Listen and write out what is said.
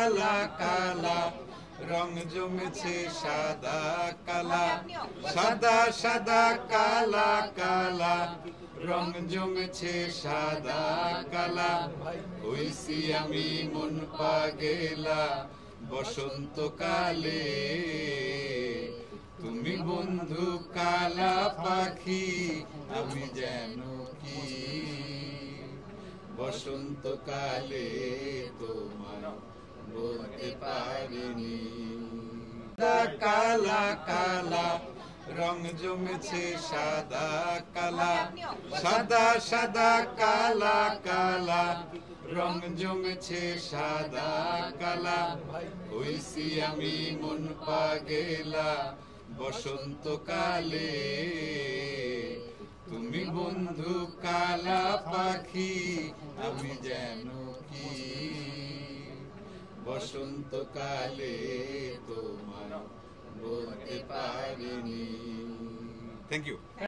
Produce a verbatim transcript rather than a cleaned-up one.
কালা কালা রং জমেছে সাদা কালা, সাদা সাদা কালা কালা রং জমেছে সাদা কালা। হইছি আমি মন পাগেলা বসন্তকালে, তুমি বন্ধু কালা পাখি আমি যেন কি বসন্তকালে তোমায় বলতে পারিনি। কালা কালা রং জমেছে সাদা কালা, সাদা সাদা কালা কালা রং জমেছে সাদা কালা। হইছি আমি মন পাগেলা বসন্তকালে, তুমি বন্ধু কালা পাখি আমি যেন কি বসন্তকালে তোমায় বলতে পারিনি। Thank you.